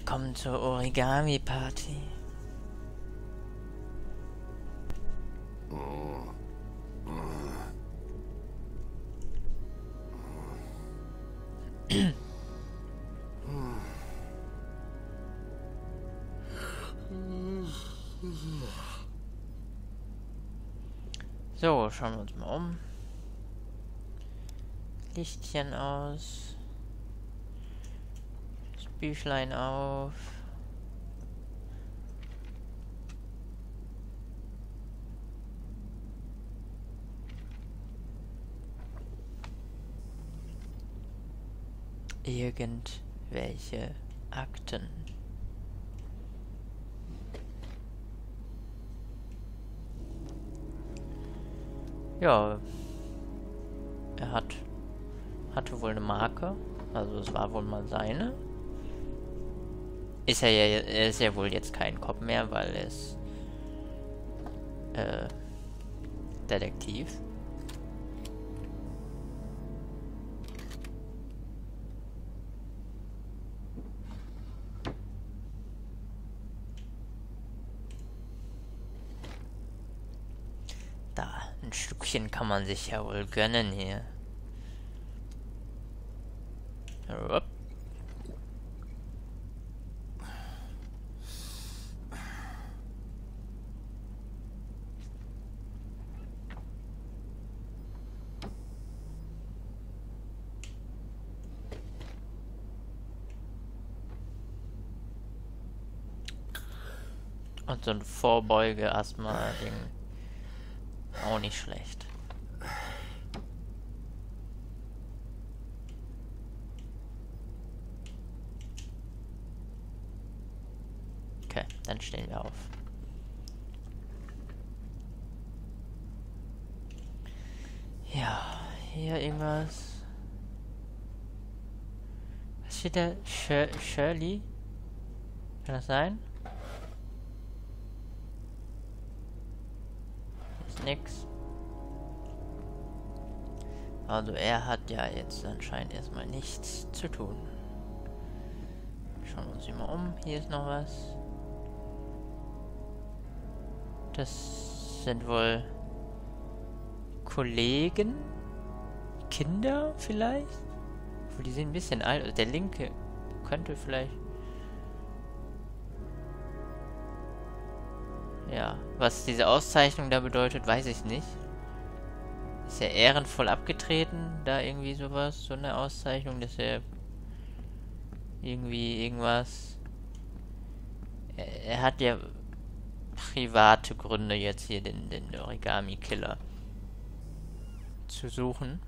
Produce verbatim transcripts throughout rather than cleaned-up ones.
willkommen zur Origami-Party. So, schauen wir uns mal um. Lichtchen aus. Das Büchlein auf. Irgendwelche Akten. Ja, er hat hatte wohl eine Marke, also es war wohl mal seine. Ist er ja, er ist ja wohl jetzt kein Cop mehr, weil er ist äh, Detektiv. Da, ein Stückchen kann man sich ja wohl gönnen hier. Upp. Und so ein Vorbeuge-Asthma-Ding. Auch nicht schlecht. Okay, dann stehen wir auf. Ja, hier irgendwas. Was steht da? Shir Shirley? Kann das sein? Ist nix. Also er hat ja jetzt anscheinend erstmal nichts zu tun. Schauen wir uns hier mal um. Hier ist noch was. Das sind wohl Kollegen? Kinder vielleicht? Obwohl, die sehen ein bisschen alt. Also der linke könnte vielleicht... Ja, was diese Auszeichnung da bedeutet, weiß ich nicht. Ist er ehrenvoll abgetreten? Da irgendwie sowas? So eine Auszeichnung, dass er irgendwie irgendwas... Er, er hat ja private Gründe jetzt hier den, den Origami-Killer zu suchen.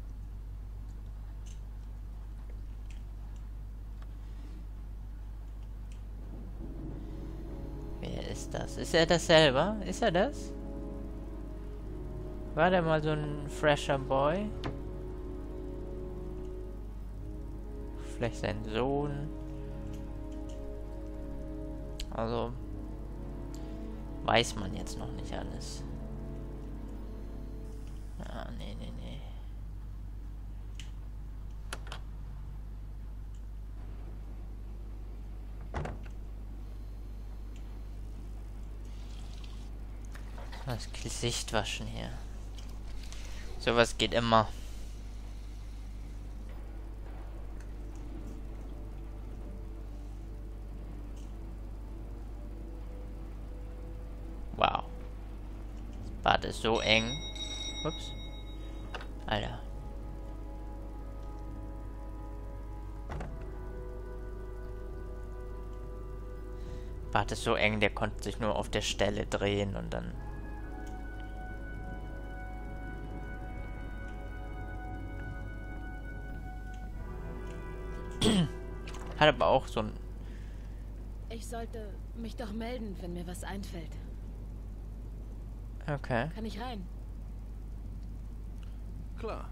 Wer ist das? Ist er das selber? Ist er das? War der mal so ein fresher Boy? Vielleicht sein Sohn? Also... weiß man jetzt noch nicht alles. Ah, nee, nee, nee. Das Gesicht waschen hier. Sowas geht immer. Wow. Das Bad ist so eng. Ups. Alter. Bad ist so eng, der konnte sich nur auf der Stelle drehen und dann... Hat aber auch so ein... Ich sollte mich doch melden, wenn mir was einfällt. Okay. Kann ich rein? Klar.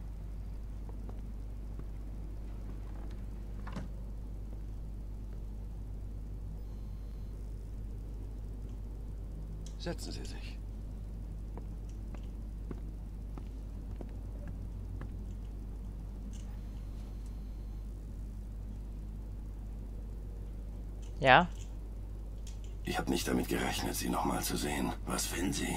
Setzen Sie sich. Ja? Ich habe nicht damit gerechnet, Sie nochmal zu sehen. Was will sie?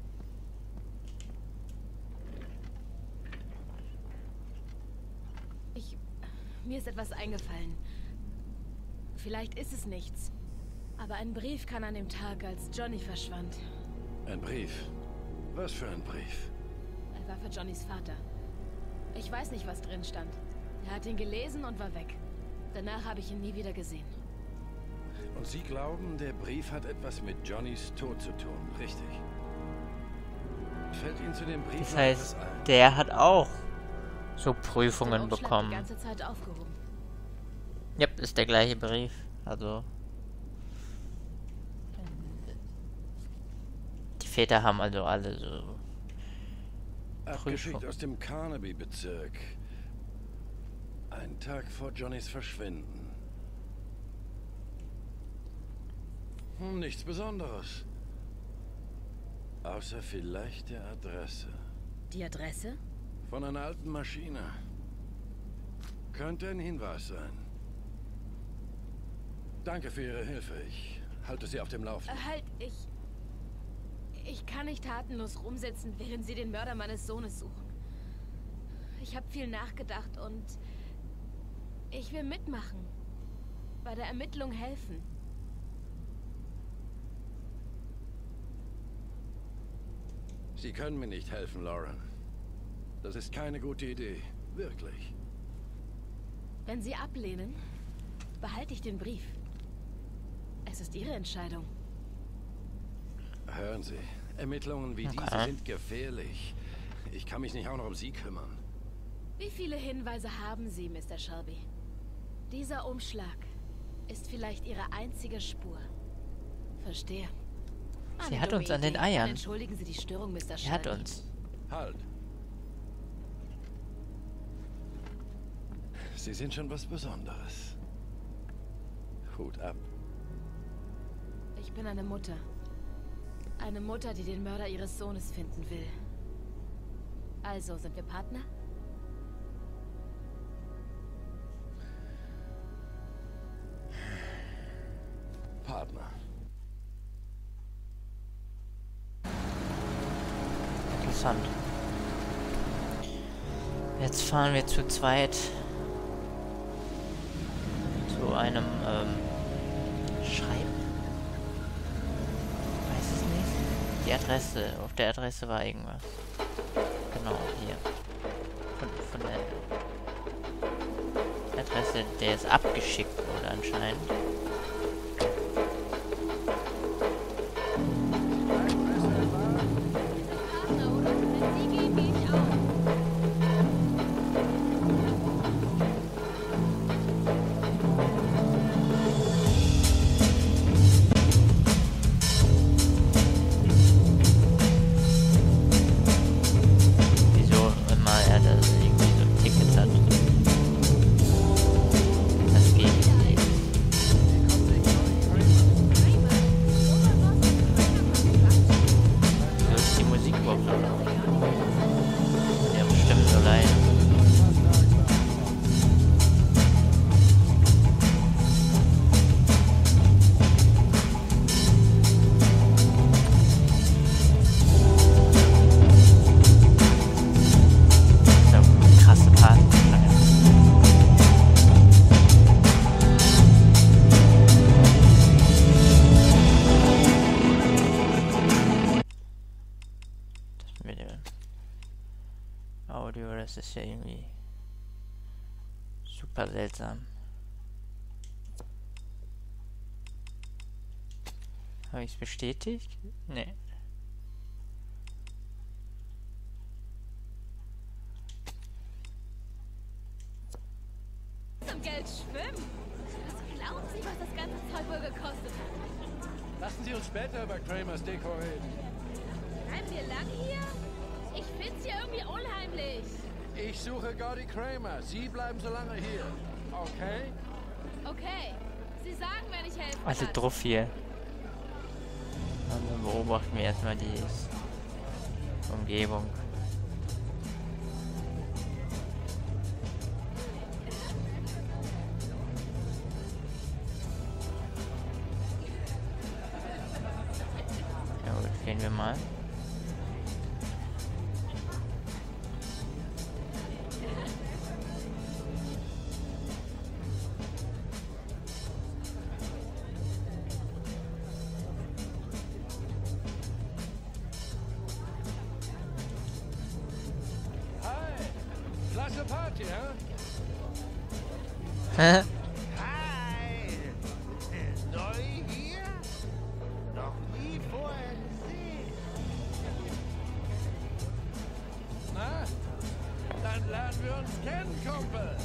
Ich... Mir ist etwas eingefallen. Vielleicht ist es nichts. Aber ein Brief kann an dem Tag, als Johnny verschwand. Ein Brief? Was für ein Brief? Er war für Johnnys Vater. Ich weiß nicht, was drin stand. Er hat ihn gelesen und war weg. Danach habe ich ihn nie wieder gesehen. Und Sie glauben, der Brief hat etwas mit Johnnys Tod zu tun, richtig? Fällt Ihnen zu dem Brief Das noch heißt, etwas ein? der hat auch so Den Prüfungen Umschlag die bekommen. ganze Zeit aufgehoben. Ja, ist der gleiche Brief. Also. Die Väter haben also alle so. Abgeschickt Prüfung. aus dem Carnaby-Bezirk. Ein Tag vor Johnnys Verschwinden. Hm, nichts Besonderes. Außer vielleicht der Adresse. Die Adresse? Von einer alten Maschine. Könnte ein Hinweis sein. Danke für Ihre Hilfe. Ich halte Sie auf dem Laufenden. Äh, halt, ich... Ich kann nicht tatenlos rumsitzen, während Sie den Mörder meines Sohnes suchen. Ich habe viel nachgedacht und... Ich will mitmachen. Bei der Ermittlung helfen. Sie können mir nicht helfen, Lauren. Das ist keine gute Idee. Wirklich. Wenn Sie ablehnen, behalte ich den Brief. Es ist Ihre Entscheidung. Hören Sie, Ermittlungen wie Okay. diese sind gefährlich. Ich kann mich nicht auch noch um Sie kümmern. Wie viele Hinweise haben Sie, Mister Shelby? Dieser Umschlag ist vielleicht Ihre einzige Spur. Verstehe. Sie Eine hat dumme uns an den Idee. Eiern. Dann entschuldigen Sie die Störung, Mister Er Shelby. hat uns. Halt. Sie sind schon was Besonderes. Hut ab. Ich bin eine Mutter. Eine Mutter, die den Mörder ihres Sohnes finden will. Also, sind wir Partner? Partner. Interessant. Jetzt fahren wir zu zweit zu einem ähm, Schreiben. Weiß es nicht. Die Adresse, auf der Adresse war irgendwas. Genau, hier. Von, von der Adresse, der ist abgeschickt wurde anscheinend. Partner, oder? Wenn Sie gehen, gehe ich auch. Wieso immer er das irgendwie so ein Ticket hat. Das geht nicht. So ist die Musik überhaupt so laut. Ja, bestimmt so leid. So, krasse Party. Das mit dem Audio, das ist ja irgendwie super seltsam. Habe ich es bestätigt? Nee. Zum Geld schwimmen. Was glauben Sie, was das ganze Zeug wohl gekostet hat? Lassen Sie uns später über Kramers Deko reden. Bleiben wir lang hier? Ich find's hier irgendwie unheimlich. Ich suche Gaudi Kramer. Sie bleiben so lange hier. Okay? Okay, Sie sagen, wenn ich helfen Also kann. drauf hier. Und dann beobachten wir erstmal die Umgebung. gehen wir mal. Klasse Party, ja? Hä? Hi! Neu hier? Noch nie vorher gesehen. Na? Dann lernen wir uns kennen, Kumpel.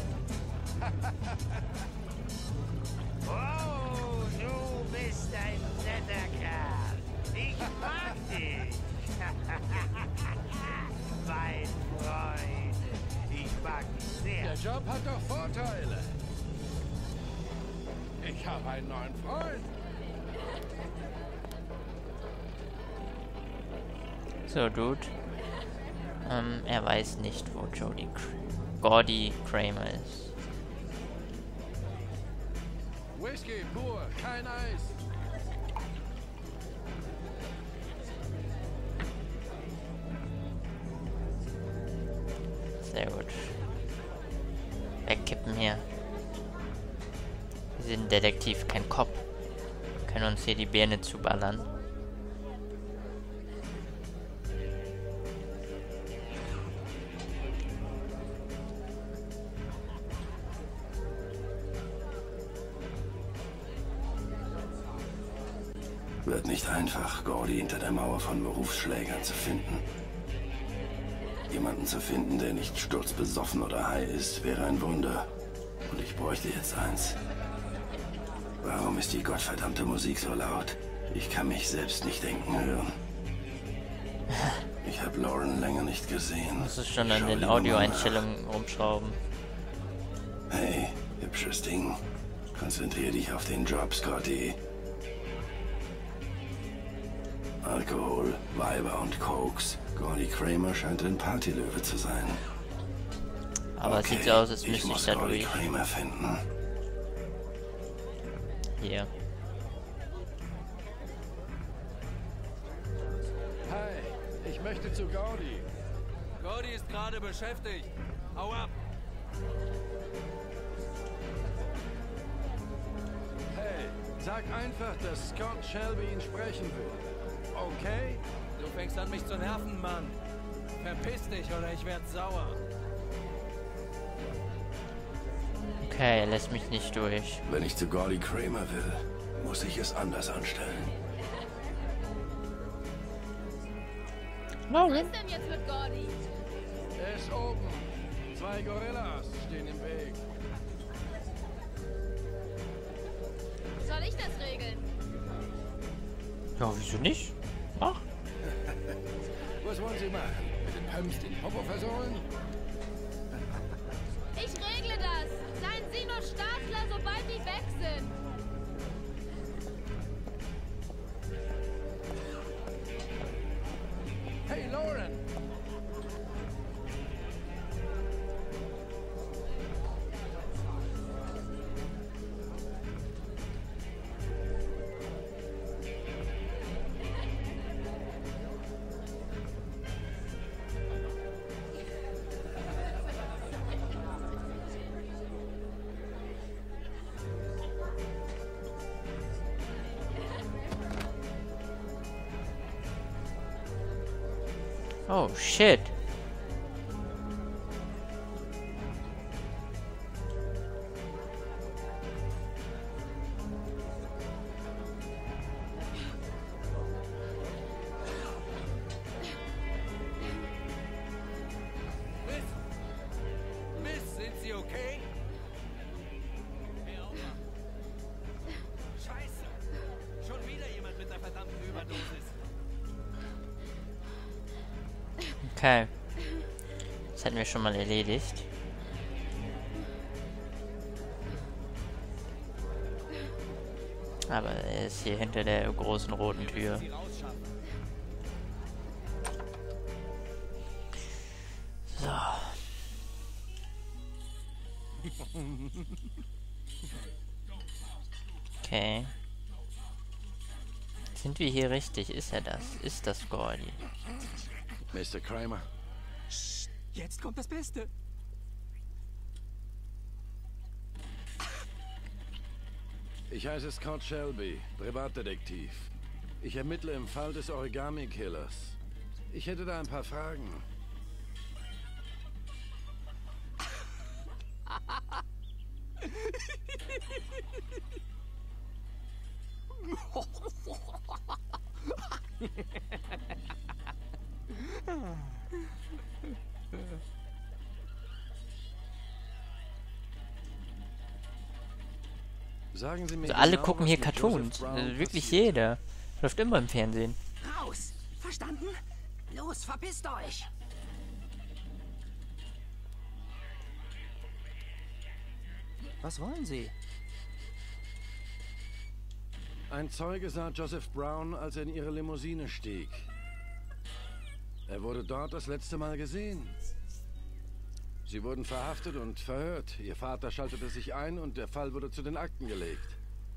Oh, du bist ein netter Kerl. Ich mag dich. Mein Freund. Ich mag dich Der sehr. Job hat doch Vorteile. Ich habe einen neuen Freund. So, Dude. Ähm, er weiß nicht, wo Jody Cr- Gordy Kramer ist. Whisky pur, kein Eis. Sehr gut. Wegkippen hier. Wir sind Detektiv, kein Cop. Wir können uns hier die Birne zuballern. Wird nicht einfach, Gordy hinter der Mauer von Berufsschlägern zu finden. Jemanden zu finden, der nicht sturzbesoffen oder high ist, wäre ein Wunder. Und ich bräuchte jetzt eins. Warum ist die gottverdammte Musik so laut? Ich kann mich selbst nicht denken hören. Ich habe Lauren länger nicht gesehen. Muss es schon an Schau den lieber mal Audioeinstellungen rumschrauben. nach. Hey, hübsches Ding. Konzentrier dich auf den Job, Scotty. Alkohol, Weiber und Cokes. Gordy Kramer scheint ein Partylöwe zu sein. Aber es Okay, sieht so aus, als ich müsste ich muss da Gordy durch. Kramer finden. Hier. Hi, ich möchte zu Gordy. Gordy ist gerade beschäftigt. Hau ab! Hey, sag einfach, dass Scott Shelby ihn sprechen will. Okay? Du fängst an, mich zu nerven, Mann. Verpiss dich oder ich werd sauer. Okay, er lässt mich nicht durch. Wenn ich zu Gordy Kramer will, muss ich es anders anstellen. Was ist denn jetzt mit Gordy? Er ist oben. Zwei Gorillas stehen im Weg. Soll ich das regeln? Ja, wieso nicht? Ach, Was wollen Sie machen? Mit den Pumps den Popo versohlen? Ich regle das. Seien Sie nur Startler, sobald die weg sind. Hey, Lauren! oh shit. Miss! Miss, sind Sie okay? Hör auf, Mann. Scheiße! Schon wieder jemand mit einer verdammten Überdosis. Okay. Das hätten wir schon mal erledigt. Aber er ist hier hinter der großen roten Tür. Sie rausschaffen. So. Okay. Sind wir hier richtig? Ist er das? Ist das Gordy? Mister Kramer, Jetzt kommt das Beste. ich heiße Scott Shelby, Privatdetektiv. Ich ermittle im Fall des Origami-Killers. Ich hätte da ein paar Fragen. Sagen Sie mir Also alle genau, gucken was hier mit Cartoons. Joseph Brown Also wirklich passiert. jeder. Läuft immer im Fernsehen. Raus! Verstanden? Los, verpisst euch! Was wollen Sie? Ein Zeuge sah Joseph Brown, als er in ihre Limousine stieg. Er wurde dort das letzte Mal gesehen. Sie wurden verhaftet und verhört. Ihr Vater schaltete sich ein und der Fall wurde zu den Akten gelegt.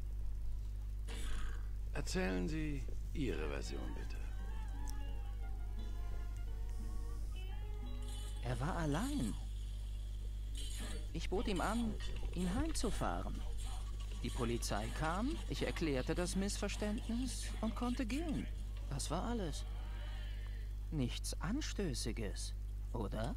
Erzählen Sie Ihre Version, bitte. Er war allein. Ich bot ihm an, ihn heimzufahren. Die Polizei kam, ich erklärte das Missverständnis und konnte gehen. Das war alles. Nichts Anstößiges, oder?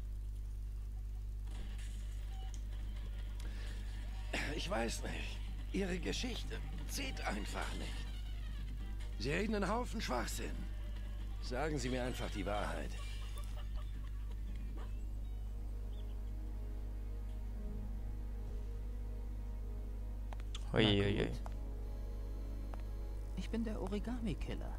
Ich weiß nicht. Ihre Geschichte zieht einfach nicht. Sie reden einen Haufen Schwachsinn. Sagen Sie mir einfach die Wahrheit. Uiuiui. Ich bin der Origami-Killer.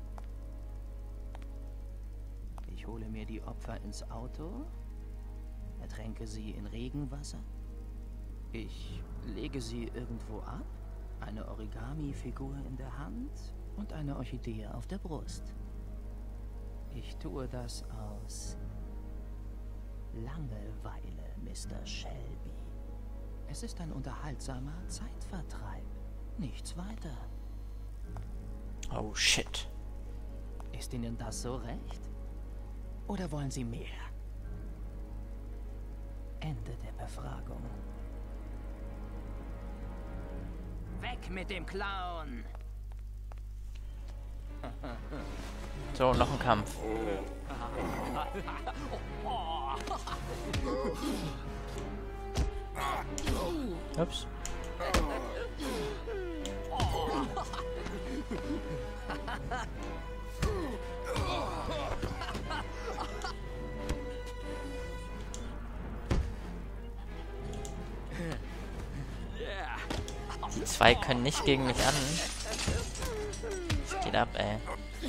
Ich hole mir die Opfer ins Auto, ertränke sie in Regenwasser. Ich lege sie irgendwo ab, eine Origami-Figur in der Hand und eine Orchidee auf der Brust. Ich tue das aus Langeweile, Mister Shelby. Es ist ein unterhaltsamer Zeitvertreib. Nichts weiter. Oh shit. Ist Ihnen das so recht? Oder wollen Sie mehr? Ende der Befragung. Weg mit dem Clown! So, noch ein Kampf. Ups. Die zwei können nicht gegen mich an. Was geht ab, ey?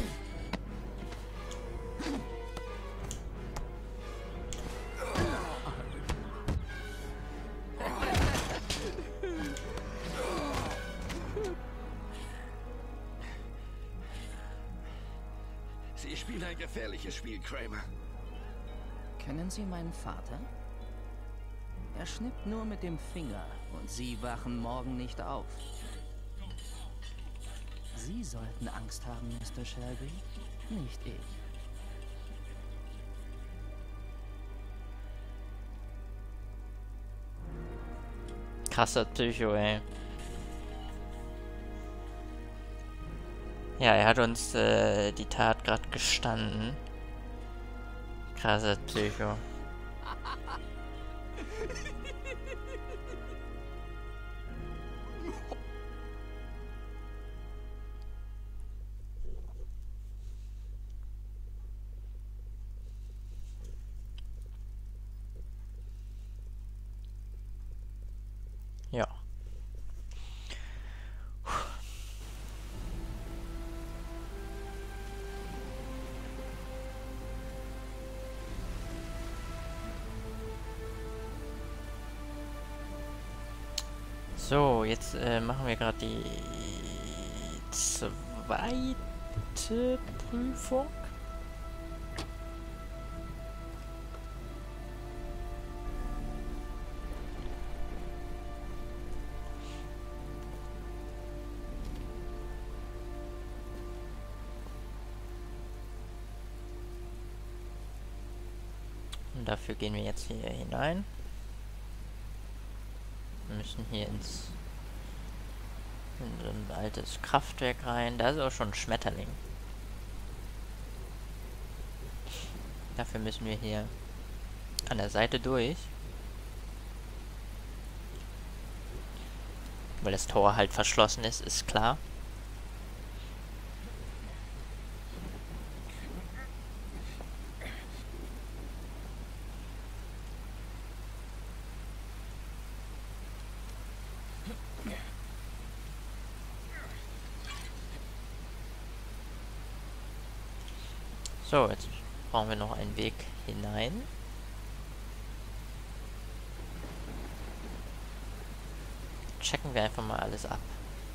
Sie spielen ein gefährliches Spiel, Kramer. Kennen Sie meinen Vater? Er schnippt nur mit dem Finger und Sie wachen morgen nicht auf. Sie sollten Angst haben, Mister Shelby, nicht ich. Krasser Psycho, ey. Ja, er hat uns äh, die Tat gerade gestanden. Krasser Psycho. Ja. So, jetzt äh, machen wir gerade die zweite Prüfung. Und dafür gehen wir jetzt hier hinein. Wir müssen hier ins in so ein altes Kraftwerk rein. Da ist auch schon ein Schmetterling. Dafür müssen wir hier an der Seite durch. Weil das Tor halt verschlossen ist, ist klar. So, jetzt brauchen wir noch einen Weg hinein. Checken wir einfach mal alles ab.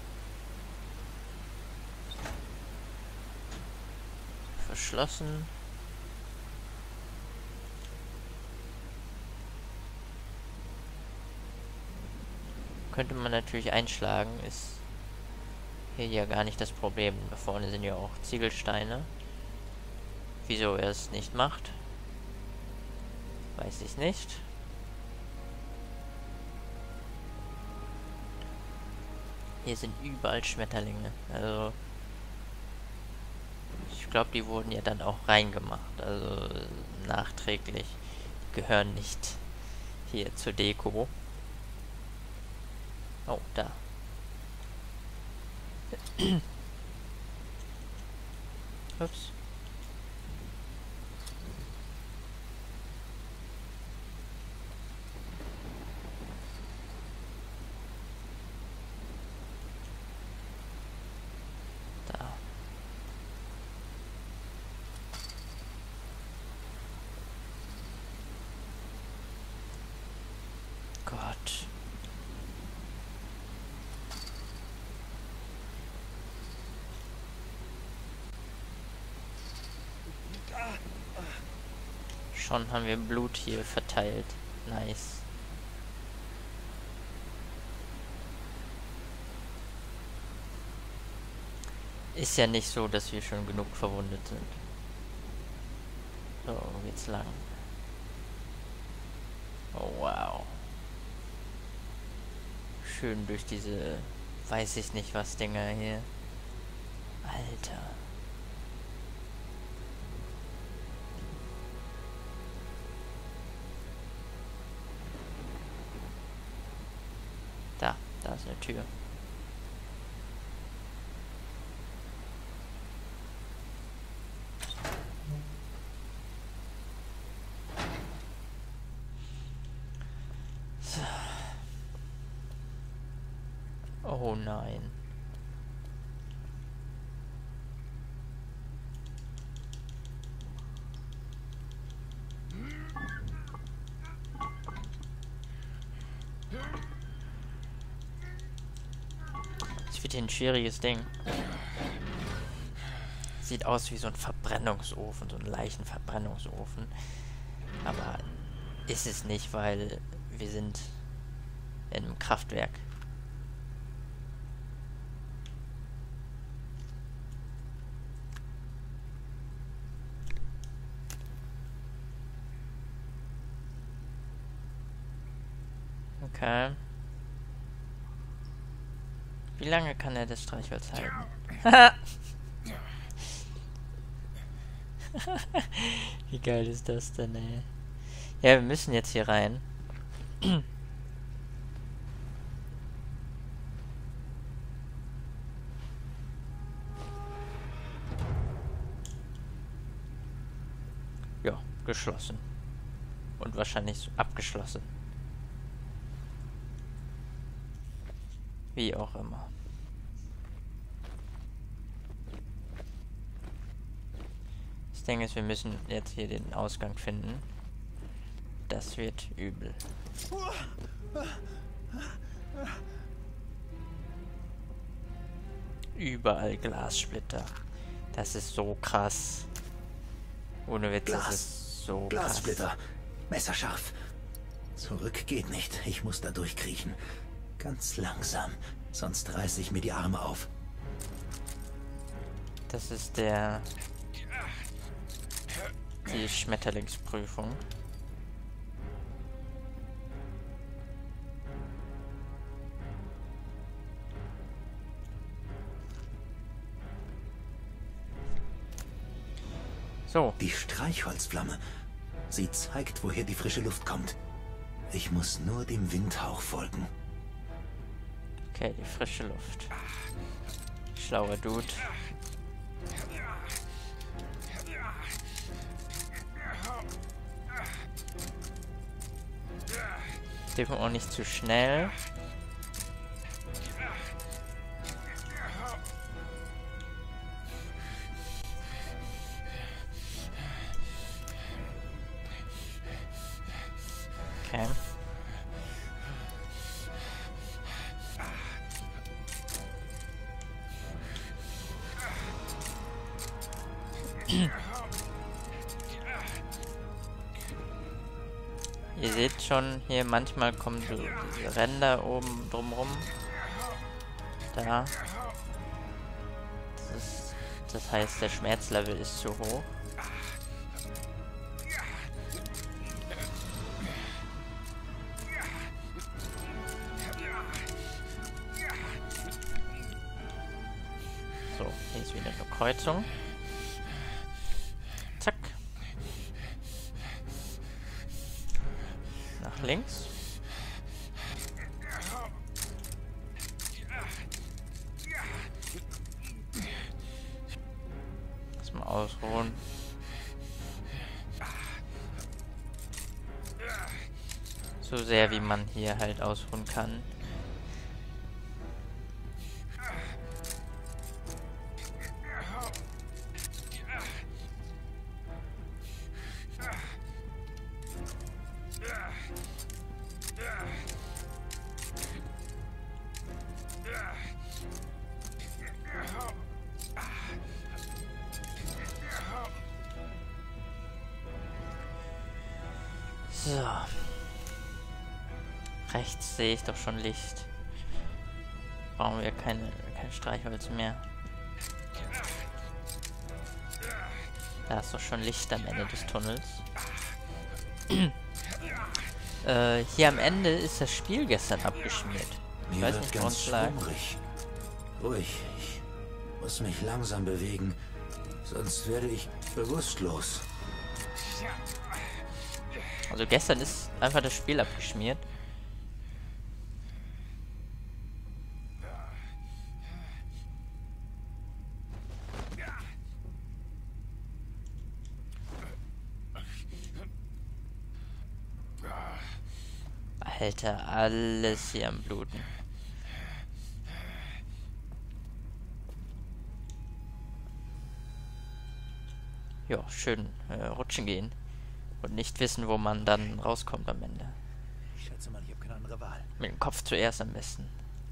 Verschlossen. Könnte man natürlich einschlagen, ist hier ja gar nicht das Problem. Da vorne sind ja auch Ziegelsteine. Wieso er es nicht macht, weiß ich nicht. Hier sind überall Schmetterlinge. Also ich glaube, die wurden ja dann auch reingemacht. Also nachträglich. Gehören nicht hier zur Deko. Oh, da. Ups. Gott. Schon haben wir Blut hier verteilt. Nice. Ist ja nicht so, dass wir schon genug verwundet sind. So, wo geht's lang? Oh, wow. Schön durch diese, weiß ich nicht was, Dinger hier. Alter. Da, da ist eine Tür. So. Oh nein. Das wird hier ein schwieriges Ding. Sieht aus wie so ein Verbrennungsofen, so ein Leichenverbrennungsofen. Aber ist es nicht, weil wir sind in einem Kraftwerk. Okay. Wie lange kann er das Streichholz halten? Wie geil ist das denn, ey? Ja, wir müssen jetzt hier rein. Ja, geschlossen. Und wahrscheinlich abgeschlossen. Wie auch immer. Das Ding ist, wir müssen jetzt hier den Ausgang finden. Das wird übel. Überall Glassplitter. Das ist so krass. Ohne Witz, Glas. das ist so Glassplitter. krass. Messerscharf. Zurück geht nicht. Ich muss da durchkriechen. Ganz langsam. Sonst reiße ich mir die Arme auf. Das ist der... die Schmetterlingsprüfung. So. Die Streichholzflamme. Sie zeigt, woher die frische Luft kommt. Ich muss nur dem Windhauch folgen. Okay, die frische Luft. Schlauer Dude. Dürfen auch nicht zu schnell. Okay. Ihr seht schon, hier manchmal kommen so diese Ränder oben drumrum. Da. Das ist, das heißt, der Schmerzlevel ist zu hoch. So, hier ist wieder eine Kreuzung. Zack. Nach links. Erstmal ausruhen. So sehr wie man hier halt ausruhen kann. So. Rechts sehe ich doch schon Licht. Brauchen wir keine, kein Streichholz mehr. Da ist doch schon Licht am Ende des Tunnels. äh, hier am Ende ist das Spiel gestern abgeschmiert. Ich Mir weiß wird nicht, wo ganz uns lag. schwummrig. Ruhig, ich muss mich langsam bewegen, sonst werde ich bewusstlos. Also gestern ist einfach das Spiel abgeschmiert. Alter, alles hier am Bluten. Ja, schön äh, rutschen gehen. Und nicht wissen, wo man dann rauskommt am Ende. Ich schätze mal, ich habe keine andere Wahl. Mit dem Kopf zuerst am besten.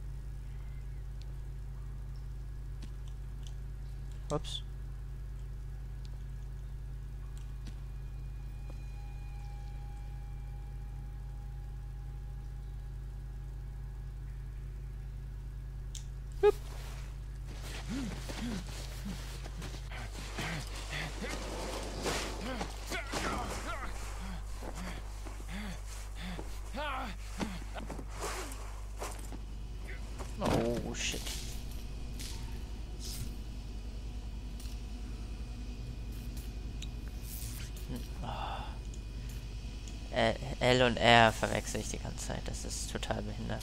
Ups. Hup. Oh shit. Hm, oh. L und R verwechsel ich die ganze Zeit. Das ist total behindert.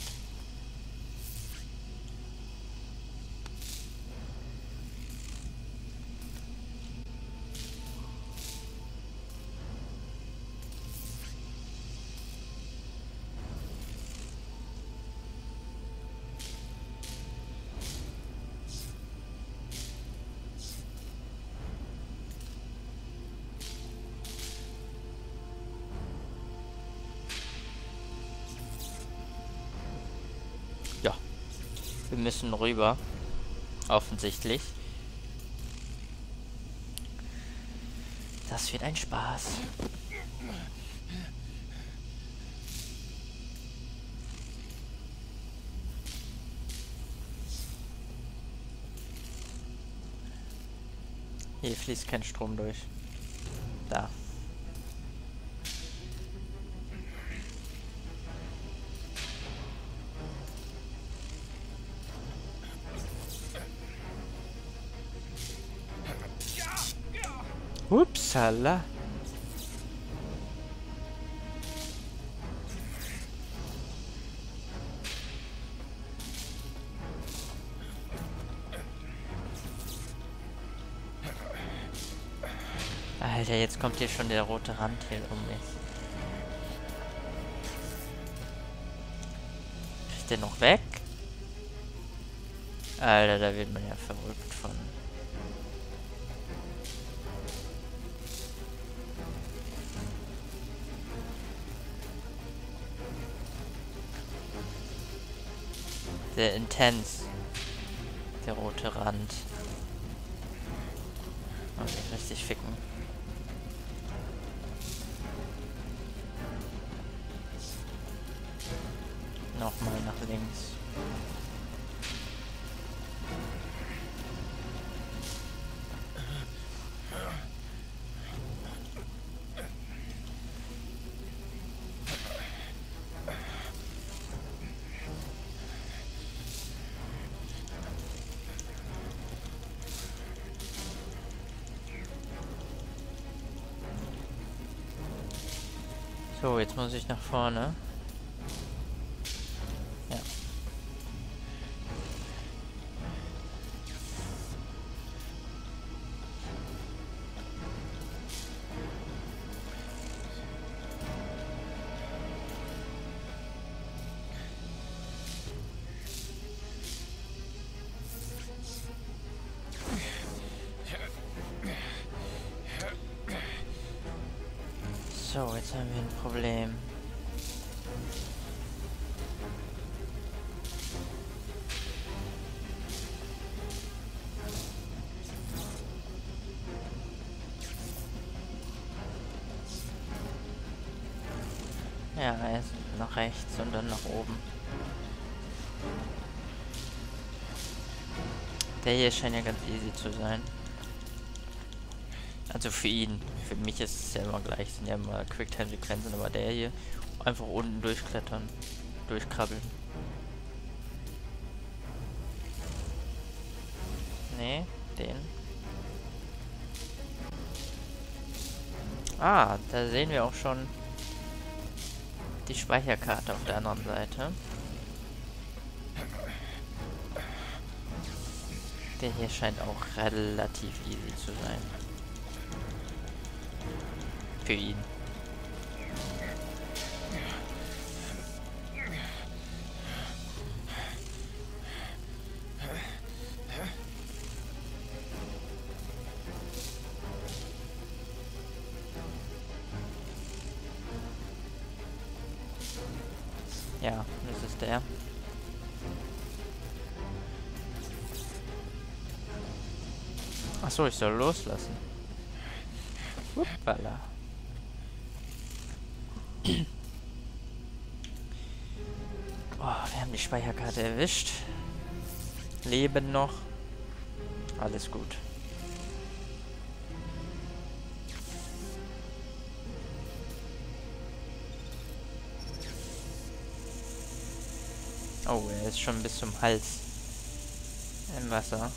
Wir müssen rüber. Offensichtlich. Das wird ein Spaß. Hier fließt kein Strom durch. Da. Upsala. Alter, jetzt kommt hier schon der rote Rand hier um mich. Ist der noch weg? Alter, da wird man ja verrückt von. Sehr intens. Der rote Rand. Und richtig ficken. Nochmal nach links. So, jetzt muss ich nach vorne. Ja. So, jetzt haben wir ein Problem. Ja, erst nach rechts und dann nach oben. Der hier scheint ja ganz easy zu sein. Also für ihn. Für mich ist es ja immer gleich. Sind ja immer Quicktime-Sequenzen, aber der hier einfach unten durchklettern. Durchkrabbeln. Nee, den. Ah, da sehen wir auch schon die Speicherkarte auf der anderen Seite. Der hier scheint auch relativ easy zu sein. Für ihn. Ja, das ist der. Achso, ich soll loslassen. Uppala. Oh, wir haben die Speicherkarte erwischt. Leben noch. Alles gut. Oh, er ist schon bis zum Hals im Wasser.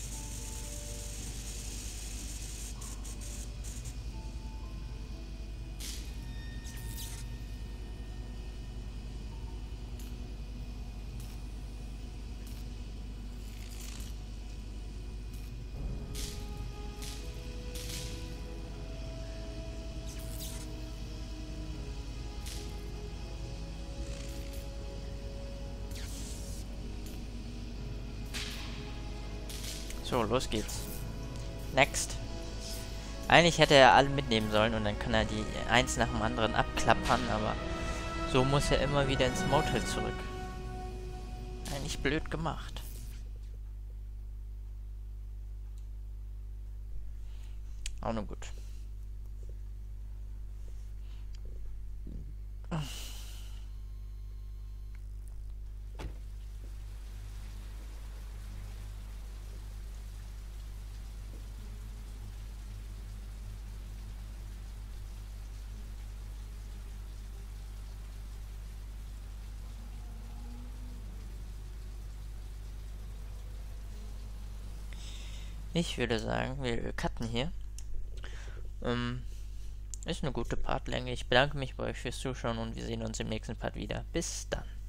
So, los geht's. Next. Eigentlich hätte er alle mitnehmen sollen und dann kann er die eins nach dem anderen abklappern, aber so muss er immer wieder ins Motel zurück. Eigentlich blöd gemacht. Auch nur gut. Ich würde sagen, wir cutten hier Ähm, ist eine gute Partlänge. Ich bedanke mich bei euch fürs Zuschauen und wir sehen uns im nächsten Part wieder. Bis dann.